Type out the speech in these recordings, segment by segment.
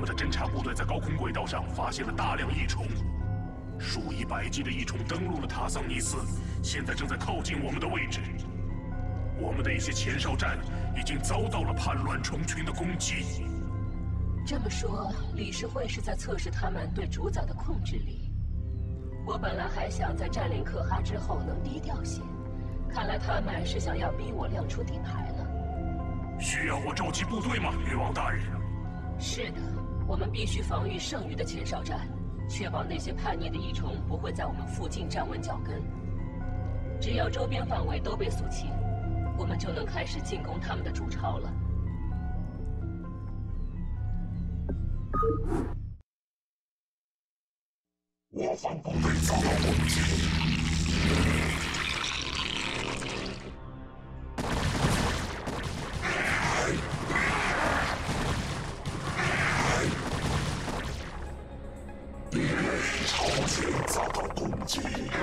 们的侦察部队在高空轨道上发现了大量异虫，数以百计的异虫登陆了塔桑尼斯，现在正在靠近我们的位置。我们的一些前哨站已经遭到了叛乱虫群的攻击。 这么说，理事会是在测试他们对主宰的控制力。我本来还想在占领克哈之后能低调些，看来他们是想要逼我亮出底牌了。 需要我召集部队吗，女王大人？ 是的，我们必须防御剩余的前哨站，确保那些叛逆的异虫不会在我们附近站稳脚跟。只要周边范围都被肃清，我们就能开始进攻他们的主巢了。 我方部队遭到攻击。敌人朝鲜遭到攻击。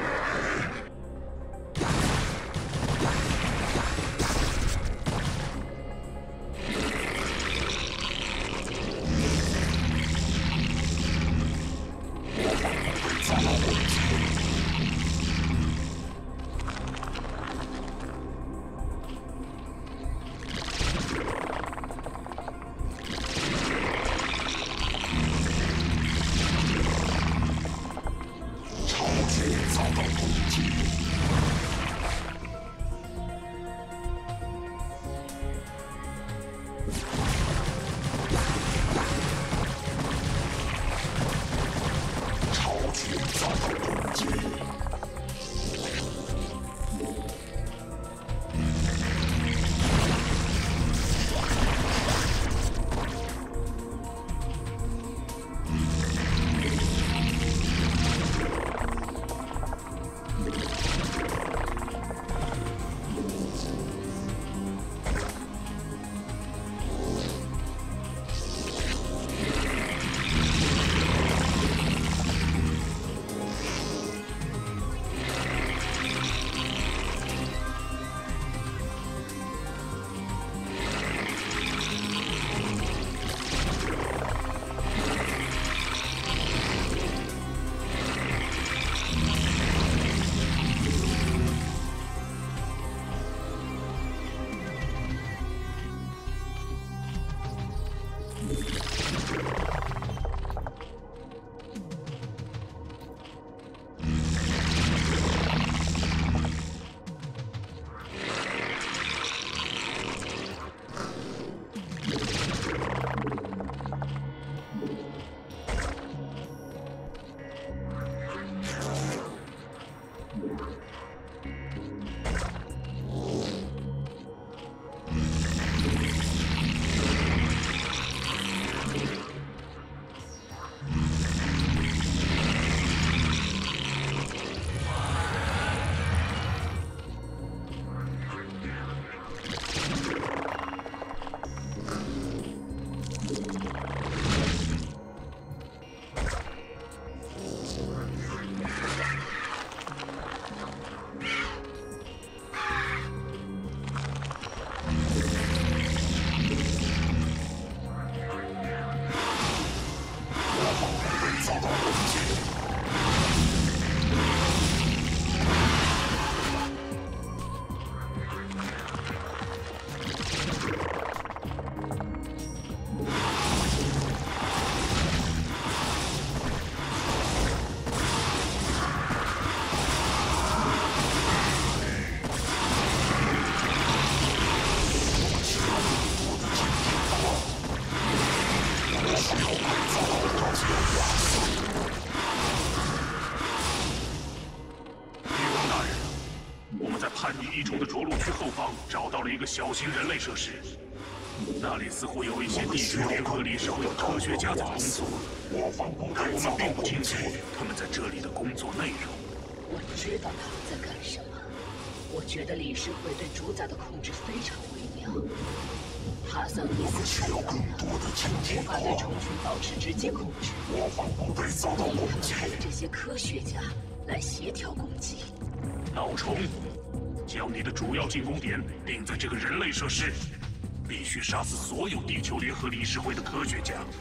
异虫的着陆区后方找到了一个小型人类设施，那里似乎有一些地区联合理事会的科学家在工作，但我们并不清楚他们在这里的工作内容。 我知道他们在干什么。我觉得理事会对主宰的控制非常微妙。塔桑尼斯太大了，无法对虫群保持直接控制，所以他们派了这些科学家来协调攻击。 老虫，将你的主要进攻点定在这个人类设施，必须杀死所有地球联合理事会的科学家。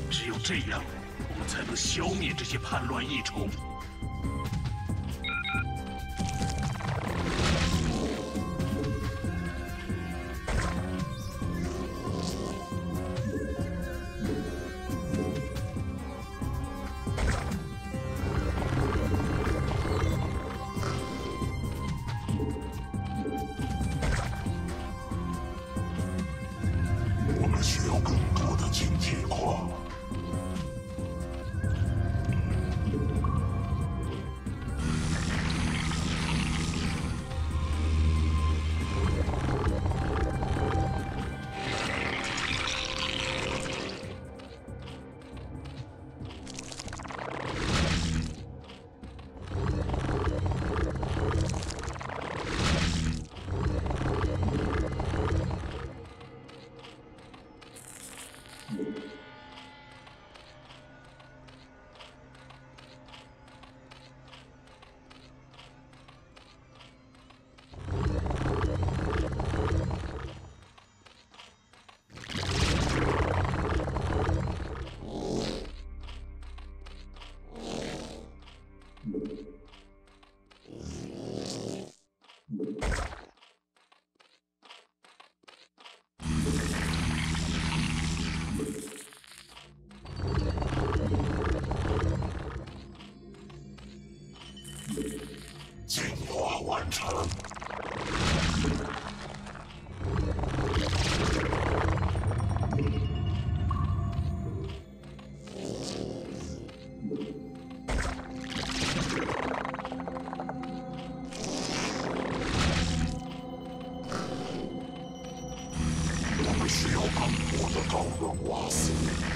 只有这样，我们才能消灭这些叛乱异虫。 需要更多的晶体矿。进化完成。我们需要更多的高温瓦斯。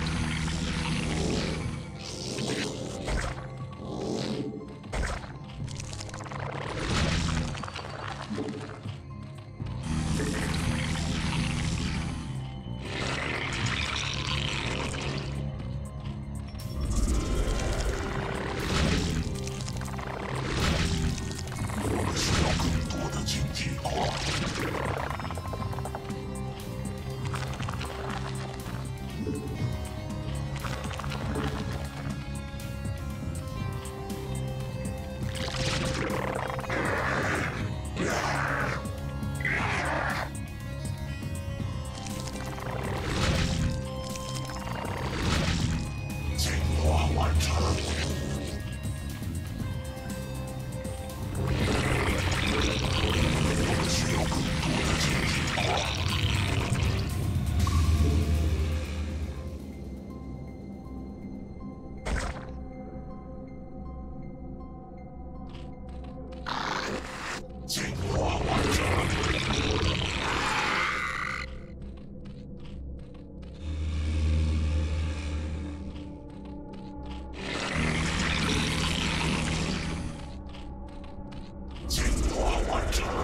进化完成。进化完成。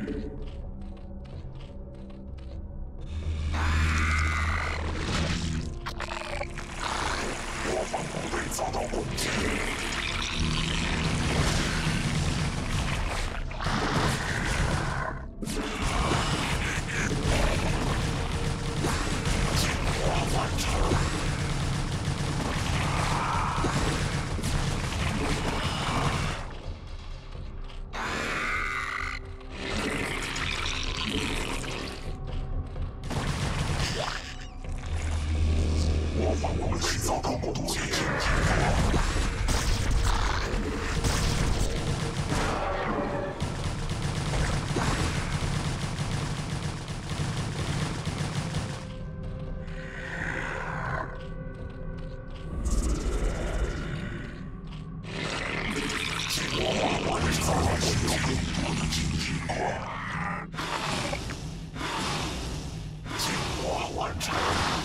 我方部队遭到攻击。我方部队遭到攻击。进化完成，需要更多的晶体矿。进化完成。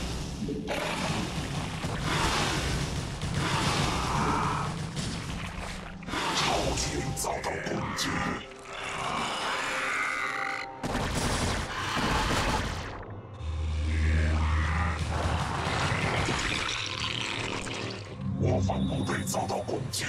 超群遭到攻击。我方部队遭到攻击。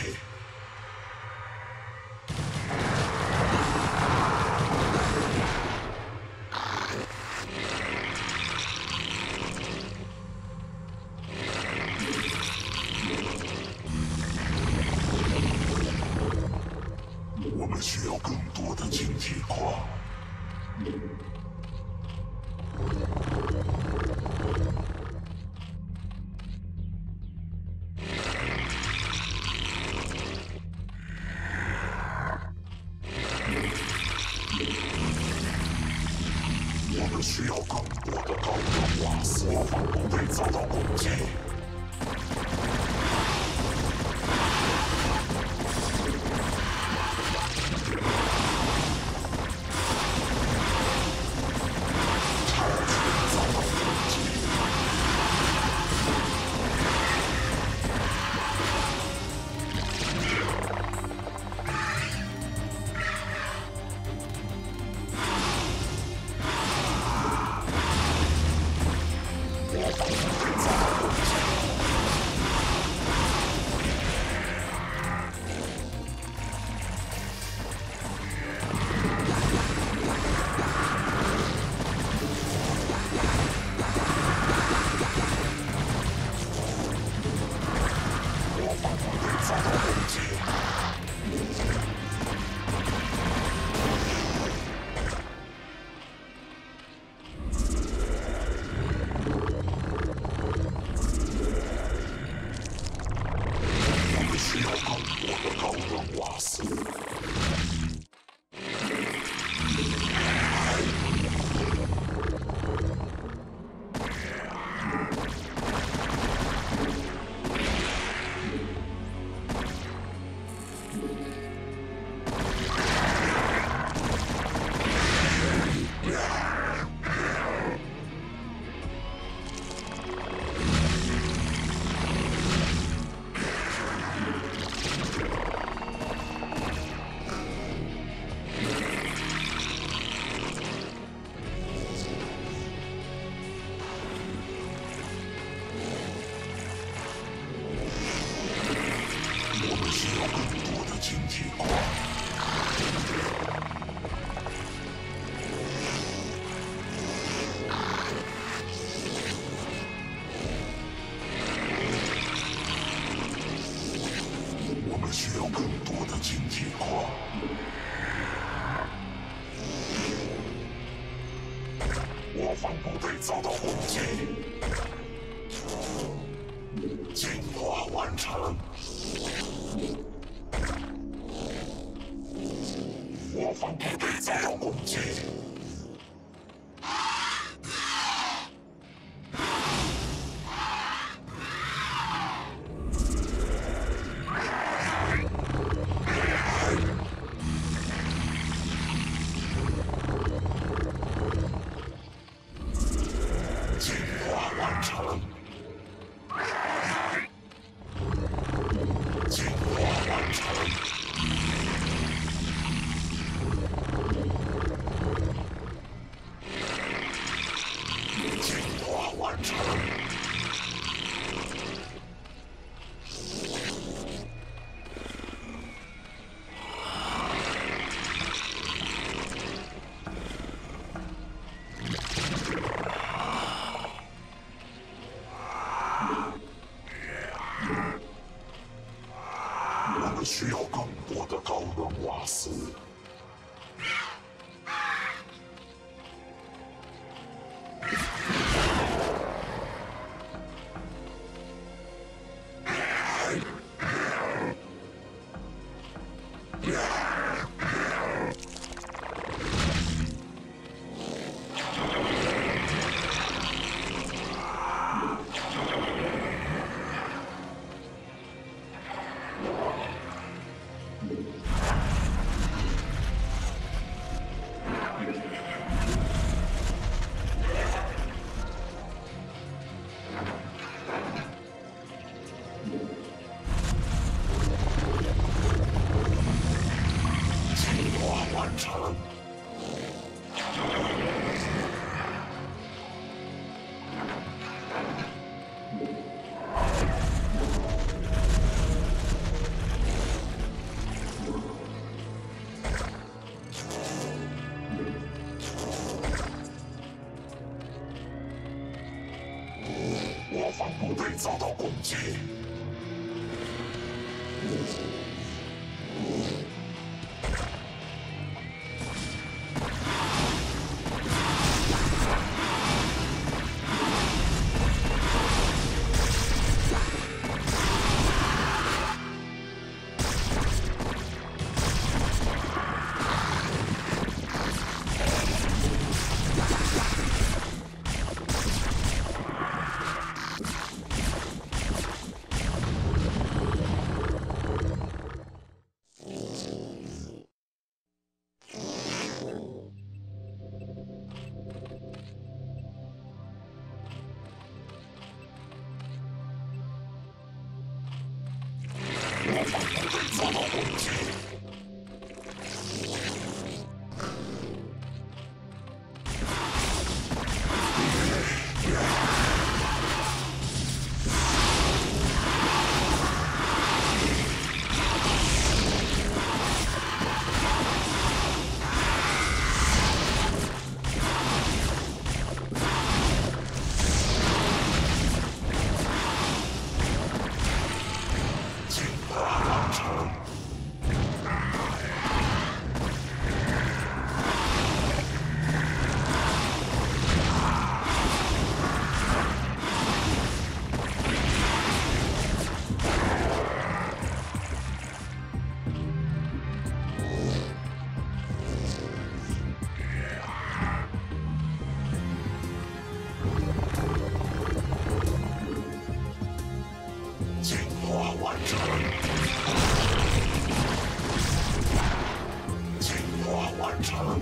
们需要更多的晶体矿。我们需要更多的高能瓦斯，我方不被遭到攻击。我方部队遭到攻击，进化完成。我方部队遭到攻击。我们需要更多的高能瓦斯。我方部队遭到攻击。 完成。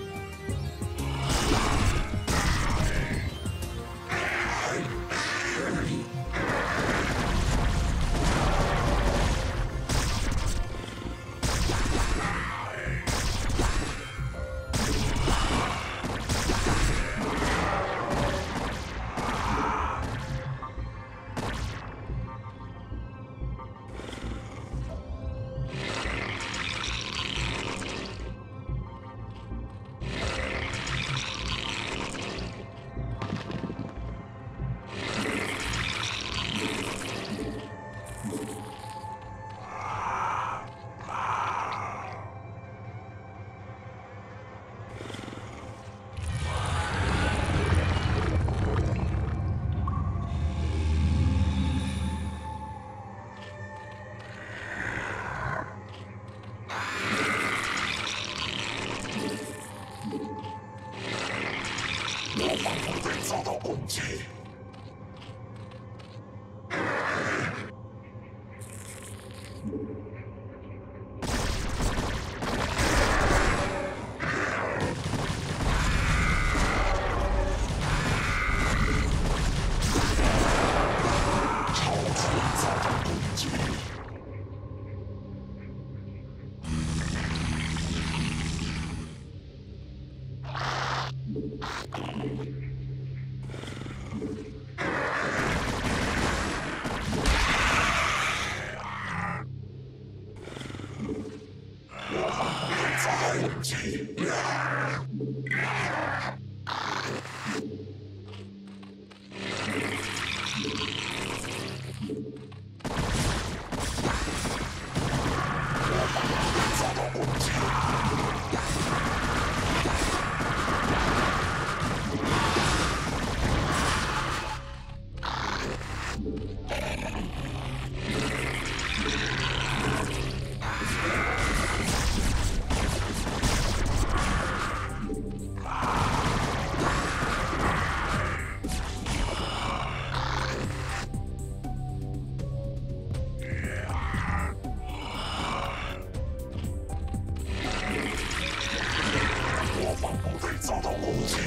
我方部队遭到攻击。超船遭到攻击。我方部队遭到攻击。遭到攻击。我方部队遭到攻击。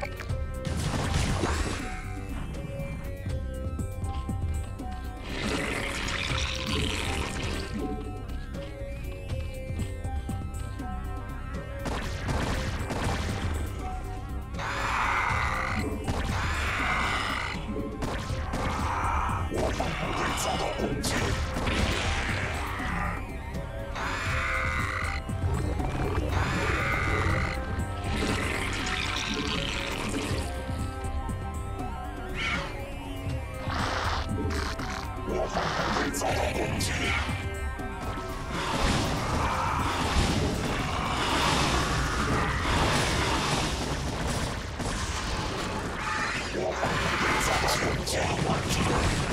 我方部队遭到攻击。我方部队遭到攻击。我方部队遭到攻击完成。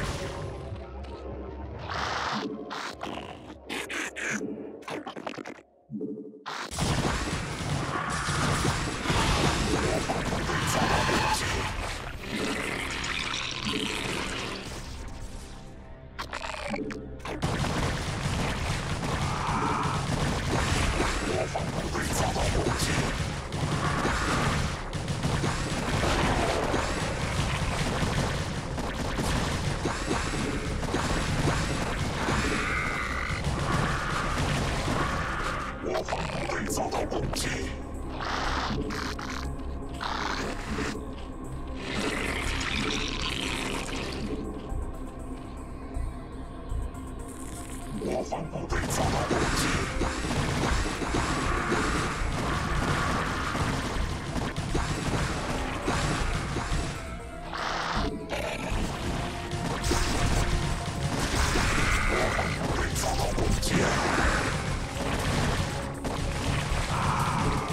我方部队遭到攻击。我方部队遭到攻击。我方部队遭到攻击。我方部队遭到攻击。我方部队遭到攻击。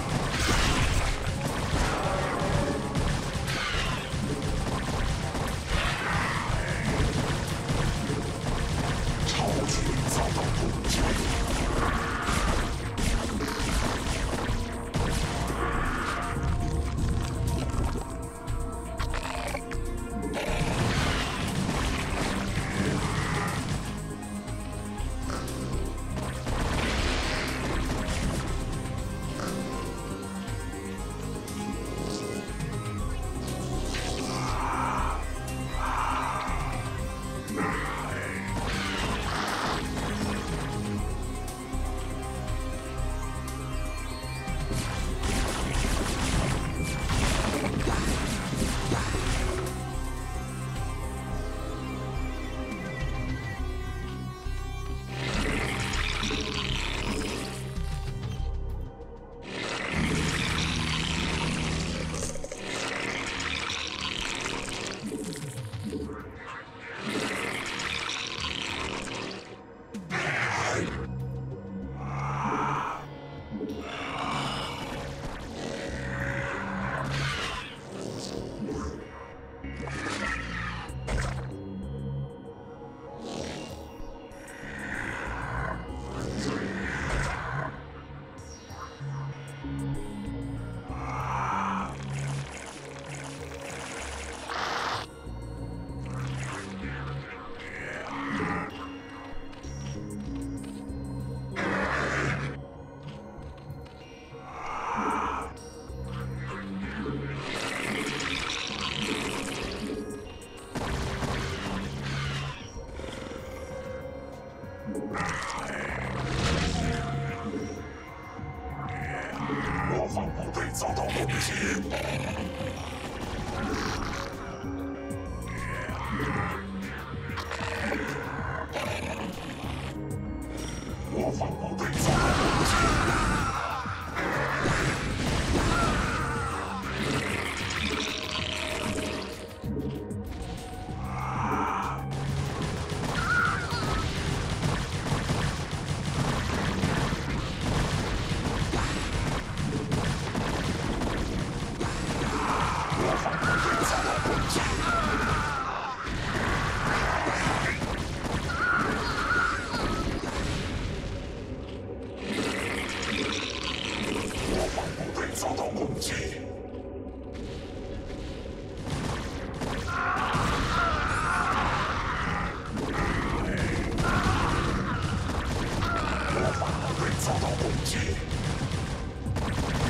我方堡被遭到攻击。 遭到攻击。我方堡被遭到攻击。